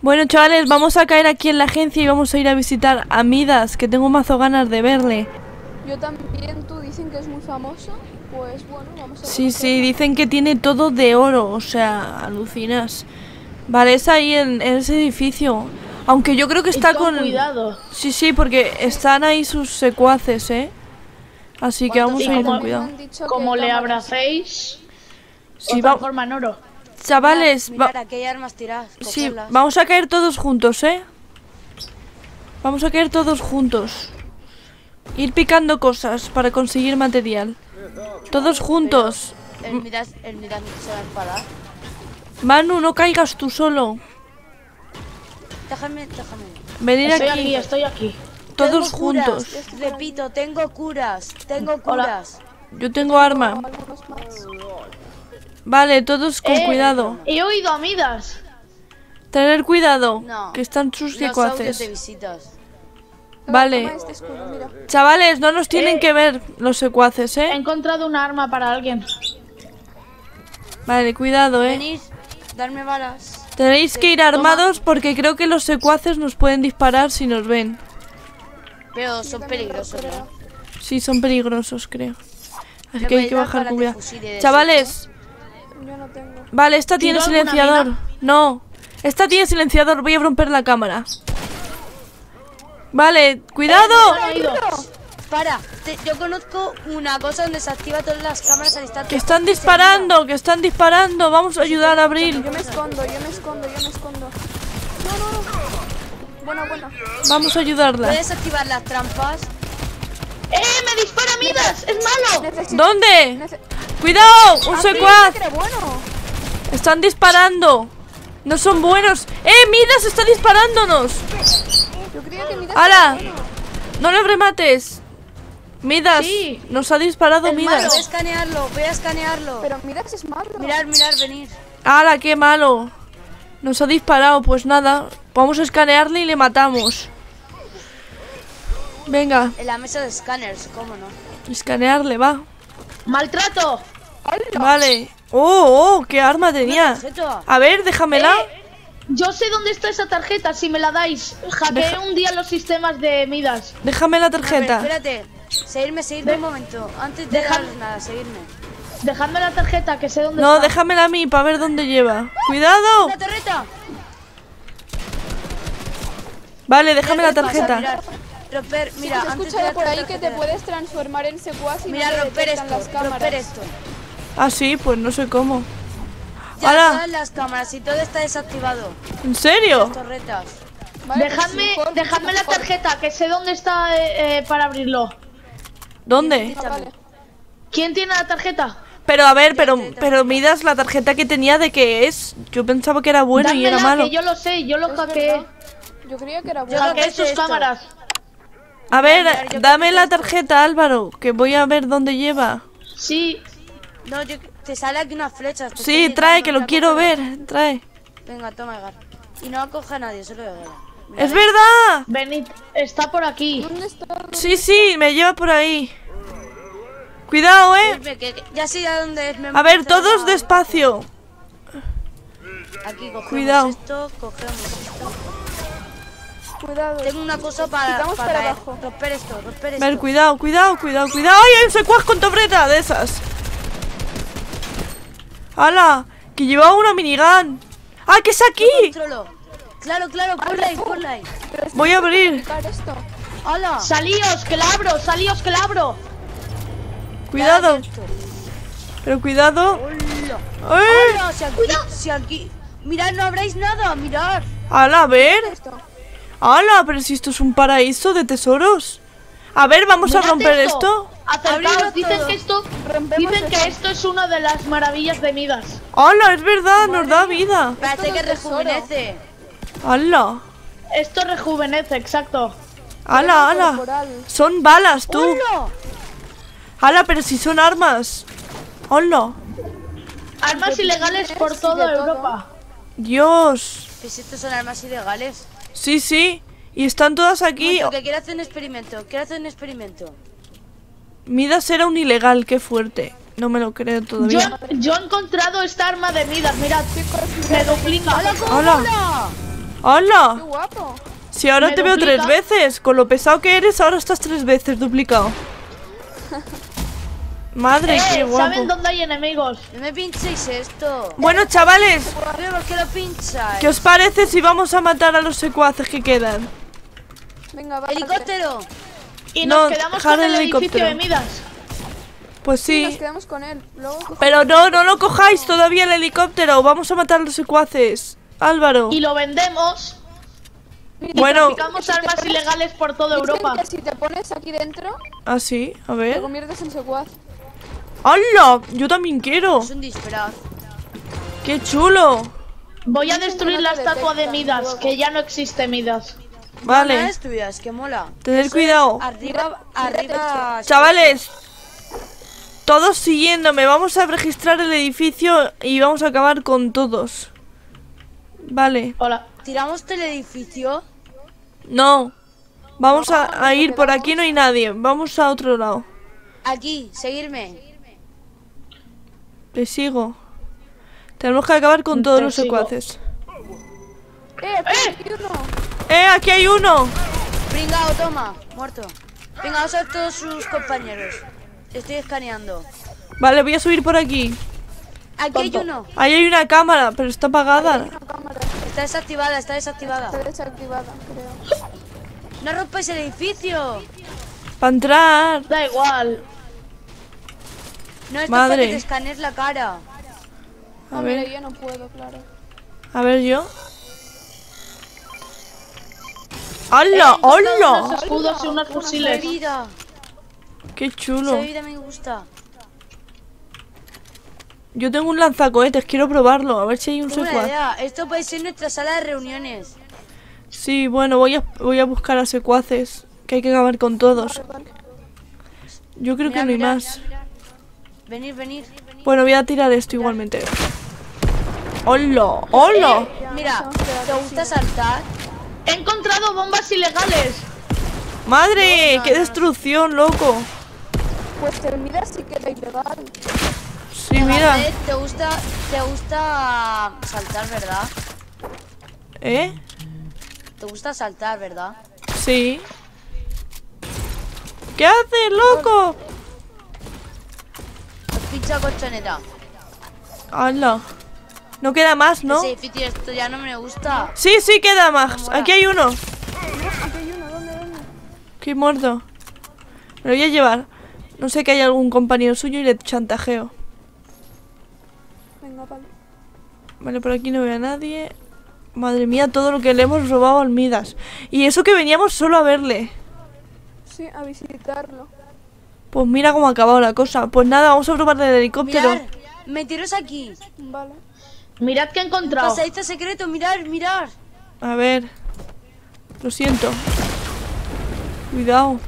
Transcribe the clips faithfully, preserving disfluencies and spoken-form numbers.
Bueno, chavales, vamos a caer aquí en la agencia y vamos a ir a visitar a Midas, que tengo mazo ganas de verle. Yo también, tú dicen que es muy famoso, pues bueno, vamos a... Sí, sí, dicen que tiene todo de oro, o sea, alucinas. Vale, es ahí en, en ese edificio. Aunque yo creo que está con... cuidado. Sí, sí, porque están ahí sus secuaces, ¿eh? Así que vamos a ir con cuidado. Como le abracéis, Sí, os transforma en oro. Chavales, Mirad, va... mirad, aquí hay armas tiradas. Sí, cogerlas. vamos a caer todos juntos, ¿eh? Vamos a caer todos juntos. Ir picando cosas para conseguir material. Todos juntos. El Midas, el Midas no se va a enfadar. Manu, no caigas tú solo. Déjame, déjame. Venir Estoy aquí, aquí, estoy aquí. todos Tengo curas, juntos. Repito, tengo curas. Tengo curas. Yo tengo arma. Algunos más. Vale, todos con Eh, cuidado. He oído a Midas. Tener cuidado, No. que están sus Los audios de secuaces. visitas. Vale. Toma este escudo, mira. Chavales, no nos tienen Eh. que ver los secuaces, He ¿eh? encontrado un arma para alguien. Vale, cuidado, ¿eh? Venid, darme balas. Tenéis que ir armados porque creo que los secuaces nos pueden disparar si nos ven. Pero son peligrosos, ¿no? Sí, son peligrosos, creo. Así ¿Me que hay podéis que dar bajar balas con de cuidado. fusil y de Chavales, Yo no tengo. vale, esta tiene ¿Tiro alguna silenciador. mina? No, esta tiene silenciador. Voy a romper la cámara. Vale, cuidado. He oído. Para, te- yo conozco una cosa donde se activa todas las cámaras al instante. Que están disparando, que están disparando. Vamos a ayudar a Abril. Yo me escondo, yo me escondo, yo me escondo. No, no, no. Buena, buena. Vamos a ayudarla. ¿Puedes activar las trampas? ¡Eh! ¡Me dispara Midas! ¡Es malo! Necesito... ¿Dónde? nece- Cuidado, un Ah, secuaz. que era bueno. Están disparando. No son buenos. ¡Eh, Midas está disparándonos! Yo creía que Midas ¡Hala! era bueno. No le remates. Midas, Sí. nos ha disparado Es malo, voy a Midas. escanearlo, voy a escanearlo. Pero Midas es malo. Mirar, mirar, venir. ¡Hala, qué malo! Nos ha disparado, pues nada. Vamos a escanearle y le matamos. Venga, En la mesa de escáneres, ¿cómo no? escanearle, va. ¡Maltrato! Vale. ¡Oh, oh! ¡Qué arma tenía! Tarjeta. A ver, déjamela. Yo sé dónde está esa tarjeta, si me la dais. Hackeé Deja- un día los sistemas de Midas. Déjame la A ver, tarjeta. espérate. Seguirme, seguirme un momento. Antes de Deja- darles nada, seguirme. Dejadme la tarjeta, que sé dónde No, está. déjamela a mí para ver dónde lleva. ¡Cuidado! ¡La tarjeta! Vale, déjame la Mirar, ¿qué pasa? tarjeta. Mirar. Romper, mira, Has antes de escuchado darte por la ahí que te tarjeta. puedes transformar en secuaz y Mira, no te romper detectan esto, las cámaras. romper esto. Ah, sí, pues no sé cómo. Ya ¡Hala! todas las cámaras y todo está desactivado. ¿En serio? Torretas. Vale, pues Dejadme, mejor, dejadme la mejor. tarjeta, que sé dónde está eh, eh, para abrirlo. ¿Dónde? Ah, vale. ¿Quién tiene la tarjeta? Pero a ver, pero, pero Midas, la tarjeta que tenía de qué es. Yo pensaba que era bueno y era Dámela, malo. que yo lo sé, yo lo Es hackeé. verdad. Yo creía que era Yo bueno. lo Hackeé que sé sus esto. cámaras. A ver, Mira, yo dame creo la que esto- tarjeta, Álvaro, que voy a ver dónde lleva. Sí, No, yo, te sale aquí una flecha. te Sí, estoy trae, indicando, que lo mira, quiero cógelo. ver. Trae. Venga, toma, Edgar. Y no acoge a nadie, solo Edgar. Mira, ¡Es ven. verdad! venid, está por aquí. ¿Dónde está? Sí, sí, me lleva por ahí. Cuidado, eh. Irme, que- que- ya sé a dónde es. me A ver, empezado todos a- despacio. Aquí cogemos Cuidado. esto, cogemos esto. Cuidado. Tengo una cosa para, Quitamos para, para eh, abajo. romper esto, romper A esto. ver, cuidado, cuidado, cuidado, cuidado. ¡Ay, hay un secuaz con tobreta de esas! ¡Hala! Que llevaba una minigun. ¡Ah, que es aquí! Controlo. Claro, claro, ponla ahí, ponla ahí. Pero es Voy a abrir. complicar esto. ¡Hala! Salíos, que la abro, salíos, que la abro. Cuidado. Esto. Pero cuidado. ¡Hola! ¡Ay! ¡Hola! Si aquí, si aquí... Mirad, no habréis nada, mirad. ¡Hala, a ver! Esto. ¡Hala! Pero si esto es un paraíso de tesoros. A ver, vamos a Mirad romper esto. Acercaos, Abridlo dicen todo. que esto, Rompemos dicen que eso. esto es una de las maravillas de Midas. ¡Hala! Es verdad, nos da vida. Parece Esto que no es tesoro. rejuvenece. ¡Hala! Esto rejuvenece, exacto. ¡Hala, hala! Corporal. Son balas, tú. ¡Hola! ¡Hala! Pero si son armas. ¡Hala! Armas ilegales por Sí, toda de todo. Europa. Dios. Pues estos son armas ilegales. Sí, sí. Y están todas aquí. Momento, que quiero hacer un experimento, quiero hacer un experimento. Midas era un ilegal, qué fuerte. No me lo creo Yo, todavía. yo he encontrado esta arma de Midas, mirad, me duplica. ¡Hola, cómo Hola. mola! ¡Hola! ¡Qué guapo! Si ahora ¿Me te veo tres duplicas? veces. Con lo pesado que eres, ahora estás tres veces duplicado. Madre, qué Eh, guapo. ¿saben dónde hay enemigos? No me pinchéis esto. Bueno, chavales, ¿Pero por qué lo pincháis? ¿qué os parece si vamos a matar a los secuaces que quedan? Venga, va. ¡Helicóptero! Y No, nos quedamos dejar con el el edificio helicóptero. de Midas. Pues Sí, nos sí. quedamos con él. Luego cogemos- Pero no, no lo cojáis todavía el helicóptero. Vamos a matar a los secuaces. Álvaro. Y lo vendemos. Mira, Bueno. Traficamos armas ilegales por toda dicen Europa. que si te pones aquí dentro, Ah, sí, a te ver. conviertes en secuaz. ¡Hala! Yo también quiero. Es un disfraz. ¡Qué chulo! Voy a Dicen que destruir no la te estatua de detectan Midas, luego. que ya no existe Midas. No Vale. es tuya, es que mola. Tener Eso es cuidado. Arriba, arriba. Chavales, todos siguiéndome. Vamos a registrar el edificio y vamos a acabar con todos. Vale. Hola. ¿Tiramos del edificio? No. Vamos a, a ir por aquí, no hay nadie. Vamos a otro lado. Aquí, seguirme. Te sigo. Tenemos que acabar con Te todos los sigo. secuaces. ¡Eh! aquí hay uno! ¡Eh! ¡Aquí hay uno! Pringao, toma, muerto. Venga, vamos a ver todos sus compañeros. Estoy escaneando. Vale, voy a subir por aquí. Aquí hay Tonto. uno. Ahí hay una cámara, pero está apagada. Una cámara. Está desactivada, está desactivada. Está desactivada, creo. No rompáis el edificio. Para entrar. Da igual. No es Madre. para que te escanees la cara. A Ah, mira, ver, yo no puedo, claro. a ver yo. ¡Hala! Unos ¡Hala! escudos y unos Esa fusiles. bebida. ¡Qué Esa chulo! bebida me gusta. Yo tengo un lanzacohetes, quiero probarlo. A ver si hay un Tengo una secuaz. idea. Esto puede ser nuestra sala de reuniones. Sí, bueno, voy a, voy a buscar a secuaces. Que hay que acabar con todos. Vale, vale. Yo creo Mira, que no hay mira. más. Venid, venid. Bueno, voy a tirar esto igualmente. ¡Hola! ¡Hola! Mira, nos hemos quedado ¿te gusta saltar? He encontrado bombas ilegales. ¡Madre! No, ¡Qué no, no. destrucción, loco! Pues el mira sí que era ilegal. Sí, mira. Garnet, ¿Te gusta, te gusta saltar, verdad? ¿Eh? Te gusta saltar, ¿verdad? Sí. ¿Qué haces, loco? Pincha colchoneta. ¡Hala! No queda más, ¿no? Ese edificio, esto ya no me gusta. Sí, sí, queda más. mola. Aquí hay uno. Aquí hay uno, ¿dónde, dónde? ¡Qué muerto! Me lo voy a llevar. No sé que hay algún compañero suyo y le chantajeo. Venga, vale. Vale, por aquí no veo a nadie. Madre mía, todo lo que le hemos robado al Midas. Y eso que veníamos solo a verle. Sí, a visitarlo. Pues mira cómo ha acabado la cosa. Pues nada, vamos a probar el helicóptero. Mirar, meteros aquí. Vale. Mirad que he encontrado. Pasadizo secreto, mirar, mirar. A ver. Lo siento. Cuidado.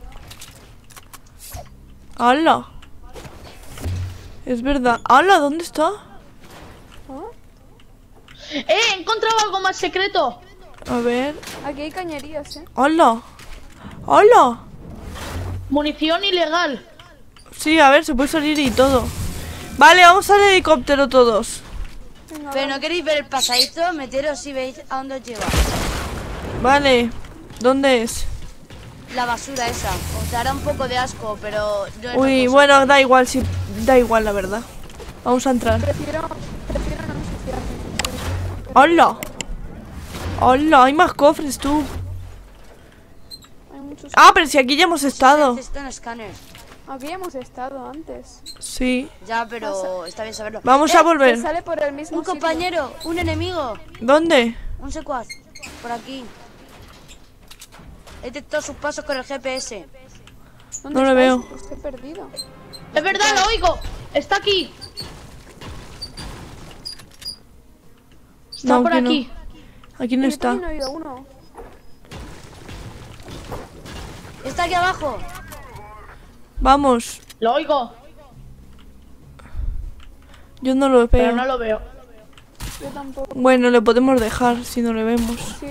¡Hala! Es verdad. ¡Hala! ¿Dónde está? ¿Ah? ¡Eh! He encontrado algo más secreto. A ver. Aquí hay cañerías, ¿eh? ¡Hala! ¡Hala! Munición ilegal. Sí, a ver, se puede salir y todo. Vale, vamos al helicóptero todos. Venga, Pero vale. no queréis ver el pasadizo, meteros y veis a dónde os lleva. Vale. ¿Dónde es? La basura esa. Os dará un poco de asco, pero no es Uy, una cosa. bueno, da igual, sí. Da igual, la verdad. Vamos a entrar. Prefiero, prefiero no ensuciarme. ¡Hala! ¡Hala! Hay más cofres, tú. Hay muchos. Ah, pero si aquí ya hemos estado. Necesitan escáneres. Aquí ya hemos estado antes. Sí. Ya, pero está bien saberlo. Vamos Eh, a Te volver. sale por el mismo Un sitio. compañero, un enemigo, ¿Dónde? un secuaz. Por aquí. He detectado sus pasos con el G P S. ¿Dónde No lo estáis? veo. Pues he perdido. Es verdad, lo oigo. Está aquí. Está No, por aquí no. aquí. Aquí no Yo está. también he oído uno. Está aquí abajo. Vamos. Lo oigo, Yo no lo pero veo. no lo veo. Yo tampoco. Bueno, le podemos dejar si no le vemos. Sí.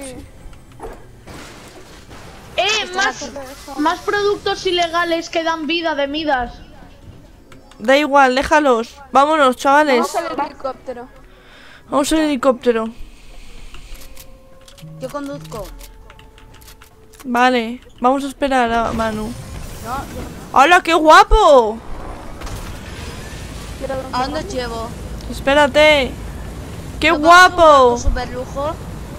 ¡Eh! Más, más productos ilegales que dan vida de Midas. Da igual, déjalos. Vámonos, chavales. Vamos al helicóptero. Vamos al helicóptero. Yo conduzco. Vale, vamos a esperar a Manu. No, yo- ¡Hola, qué guapo! Quiero ver un ¿a dónde os llevo? Espérate. ¡Qué ¿Nos vamos a un guapo! barco super lujo?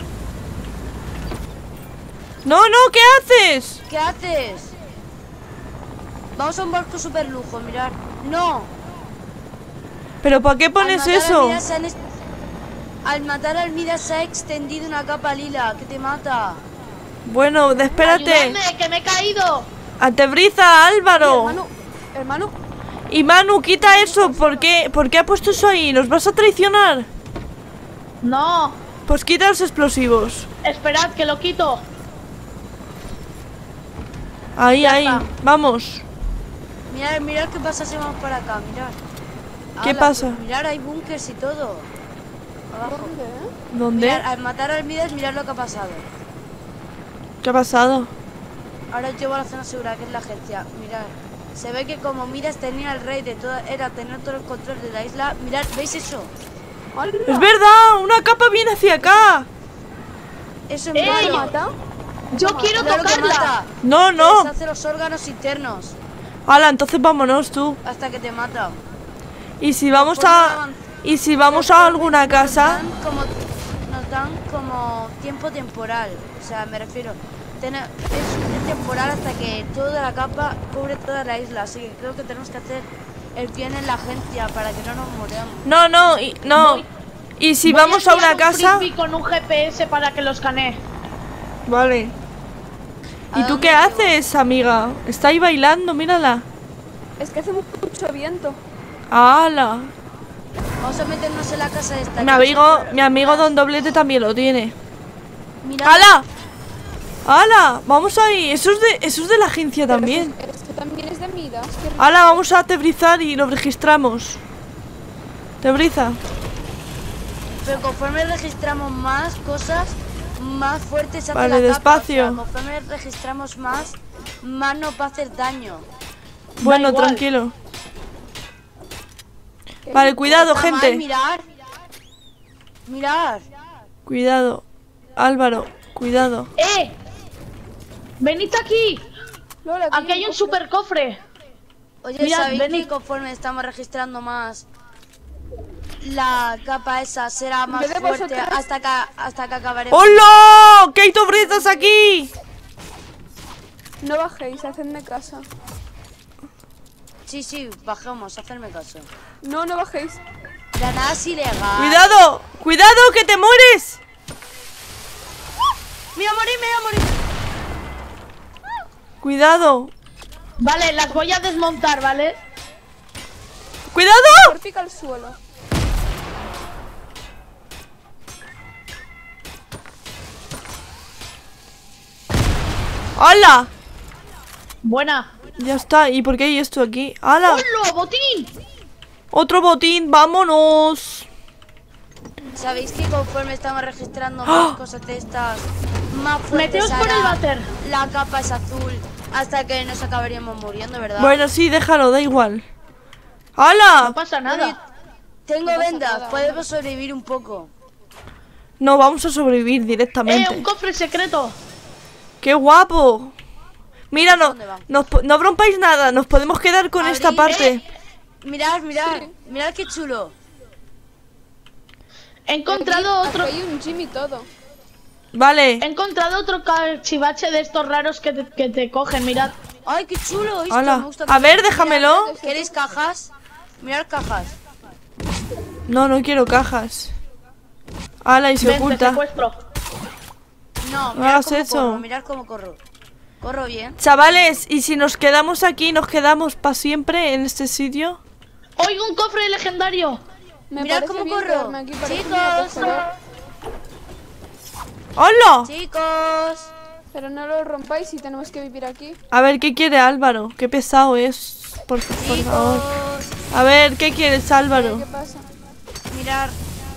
No, no, ¿qué haces? ¿Qué haces? Vamos a un barco super lujo, mirad. No. ¿Pero para qué pones Al matar eso? al Midas se han est- Al matar al Midas se ha extendido una capa lila que te mata. Bueno, de- espérate. ¡Ayúdame, que me he caído! Aterriza, Álvaro. hermano. Hermano. Y Manu, quita eso. ¿Por qué? ¿Por qué ha puesto eso ahí? ¿Nos vas a traicionar? No, Pues quita los explosivos. esperad que lo quito. Ahí, Ya ahí. está. Vamos. Mirad, mirad qué pasa si vamos para acá, mirad. ¿Qué Ala, pasa? pues mirad, hay búnkers y todo. Abajo. ¿Dónde, eh? ¿Dónde? Mirad, al matar al Midas, mirad lo que ha pasado. ¿Qué ha pasado? Ahora os llevo a la zona segura, que es la agencia. Mirad, se ve que como Midas tenía el rey de toda, era tener todo el control de la isla. Mirad, ¿veis eso? ¡Hala! ¡Es verdad! ¡Una capa viene hacia acá! Eso es ¡Ey! ¿Te malo. mata? Yo quiero Claro que tocarla. mata. No, no. Deshace los órganos internos Hala, entonces vámonos tú. hasta que te mata. Y si vamos a... Y si vamos a alguna casa... Nos dan como, nos dan como tiempo temporal. O sea, me refiero. Ten- es, es temporal hasta que toda la capa cubre toda la isla. Así que creo que tenemos que hacer el bien en la agencia para que no nos moramos. No, no, y, no. Y si Voy vamos a una enviar un casa... frisbee con un G P S para que lo escanee. Vale. ¿A ¿Y tú dónde qué llevo? haces, amiga? Está ahí bailando, mírala. Es que hace mucho viento. ¡Hala! Vamos a meternos en la casa de esta. Mi amigo, mi amigo Don Doblete también lo tiene. Mira, ¡Hala! ¡Hala! Vamos ahí. Eso es de, eso es de la agencia también. Pero Esto también es de Midas. qué rico. ¡Hala! Vamos a aterrizar y lo registramos. Tebriza. pero conforme registramos más cosas, más fuerte se hace Vale, la capa. despacio. O sea, conforme registramos más, más nos va a hacer daño. Bueno, igual. tranquilo. Qué Vale, rico. cuidado, Está mal, gente. mirar. Mirar. Cuidado. Álvaro, cuidado. ¡Eh! ¡Venid aquí! Lola, Aquí hay un cofre. super cofre. Oye, Mirad, ¿sabéis venid. que conforme estamos registrando más, la capa esa será más vez de fuerte vosotras- hasta que, hasta que acabaremos? ¡Hola! ¡Que hay tobrizas aquí! No bajéis, hacedme caso. Sí, sí, bajemos, hacerme caso. No, no bajéis. Granadas ilegal. ¡Cuidado! ¡Cuidado, que te mueres! ¡Me voy a morir, me voy a morir! ¡Cuidado! Vale, las voy a desmontar, ¿vale? ¡Cuidado! Por pica al suelo. ¡Hala! Buena. Ya está. ¿Y por qué hay esto aquí? ¡Hala! ¡Hola, botín! ¡Otro botín! ¡Vámonos! ¿Sabéis que conforme estamos registrando ¡Ah! más cosas de estas, más fuerte Meteos por será? el váter. La capa es azul hasta que nos acabaríamos muriendo, ¿verdad? Bueno, sí, déjalo, da igual. ¡Hala! No pasa Bueno, nada. yo tengo vendas, podemos sobrevivir un poco. No, vamos a sobrevivir ¡Eh, directamente. un cofre secreto! ¡Qué guapo! Mira, no, ¿Dónde vamos? nos po- no rompáis nada, nos podemos quedar con esta Abrir. parte. Mirad, mirad, mirad qué chulo. He encontrado Aquí otro... hay un gym y todo. He Vale. encontrado otro cachivache de estos raros que te, que te cogen, mirad. ¡Ay, qué chulo! Esto Hala. me gusta A ver, mucho. déjamelo. Mirad, ¿queréis cajas? Mirad cajas. No, no quiero cajas. ¡Hala! Y se Ven, te oculta. secuestro. No, No mirad hagas cómo eso. corro, mirad cómo corro. Corro bien. Chavales, ¿y si nos quedamos aquí, nos quedamos para siempre en este sitio? ¡Oigo un cofre legendario! Me Mirad parece cómo bien corro. quedarme aquí para Chicos. que me acogedor, ¡Hola! Chicos. pero no lo rompáis si tenemos que vivir aquí. A ver, ¿qué quiere Álvaro? Qué pesado es. Por, por favor. Chicos. A ver, ¿qué quieres, Álvaro? ¿Qué pasa? Mirar.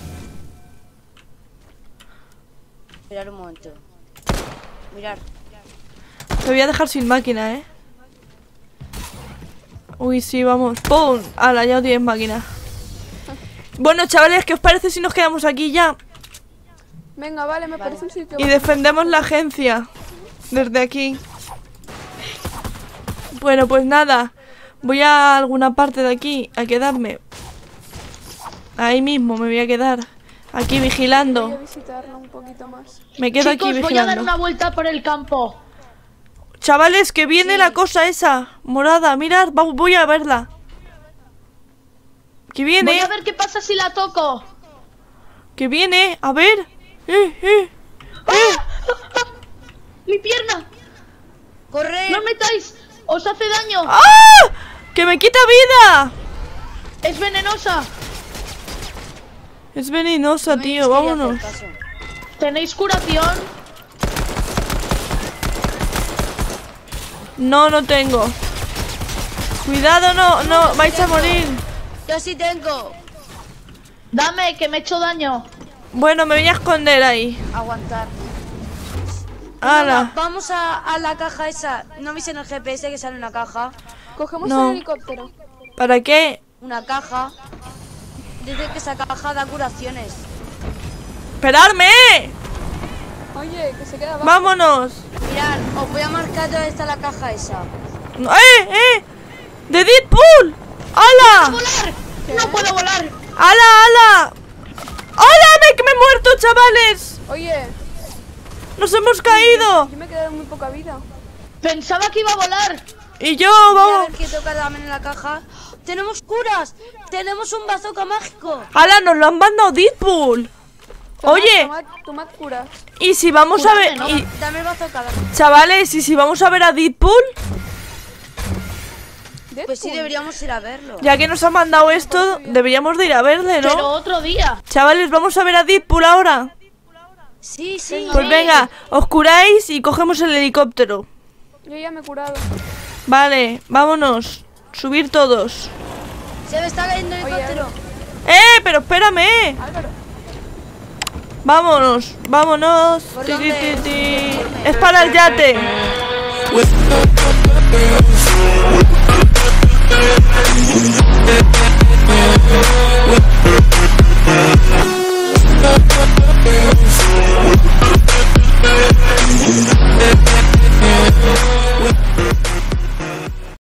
Mirar un momento. Mirar. Te voy a dejar sin máquina, ¿eh? Uy, sí, vamos. ¡Pum! ¡Hala, ya no tienes máquina! Bueno, chavales, ¿qué os parece si nos quedamos aquí ya? Venga, vale, me parece un sitio. Y defendemos la agencia. Desde aquí. Bueno, pues nada. Voy a alguna parte de aquí a quedarme. Ahí mismo me voy a quedar. Aquí Voy a vigilando. visitarlo un poquito más. Me quedo Chicos, aquí voy a dar vigilando. una vuelta por el campo. Chavales, que viene Sí. la cosa esa. Morada, mirad, va- voy a verla. Que viene, Voy a ver qué pasa si la toco. que viene. A ver. Eh, eh. ¡Mi pierna! ¡Corre! ¡No os metáis! ¡Os hace daño! ¡Ah! ¡Que me quita vida! ¡Es venenosa! Es venenosa, No me tío, quería hacer vámonos. caso. ¿Tenéis curación? No, no tengo. Cuidado, no, no, vais a morir. Yo sí tengo. Dame, que me he hecho daño. Bueno, me voy a esconder ahí. Aguantar. ¡Hala! Venga, vamos a, a la caja esa. ¿No veis en el G P S que sale una caja? Cogemos No. el helicóptero. ¿Para qué? Una caja. Dice que esa caja da curaciones. ¡Esperadme! Oye, que se queda abajo. ¡Vámonos! Mirad, os voy a marcar dónde está la caja esa. ¡Eh, eh! ¡De Deadpool! ¡Hala! ¡Volar! ¡No puedo volar! ¡Hala, hala! ¡Hala! ¡Me, que me he muerto, chavales! Oye, ¡Nos hemos caído! yo me he quedado muy poca vida. Pensaba que iba a volar. Y yo, Voy a vamos. ver qué toca también en la caja. ¡Tenemos curas! ¡Tenemos un bazooka mágico! ¡Hala! ¡Nos lo han mandado Deadpool! Tomad, Oye, Tomad, tomad curas. y si vamos a ver. Curarme, ¿no? y- Dame el bazooka. dame. chavales, y si vamos a ver a Deadpool, Pues sí, Deadpool. deberíamos ir a verlo. ya que nos ha mandado esto, deberíamos de ir a verle, Pero ¿no? otro día. Chavales, vamos a ver a Deadpool ahora. Sí, sí. Pues venga, os curáis y cogemos el helicóptero. Yo ya me he curado. Vale, vámonos. Subir todos. Se me está cayendo el Oye, helicóptero. ¡Eh! Pero espérame. Álvaro. Vámonos, vámonos. ¿Por Ti, dónde? ti, ti, ti. ¿Por dónde? Es para el yate. With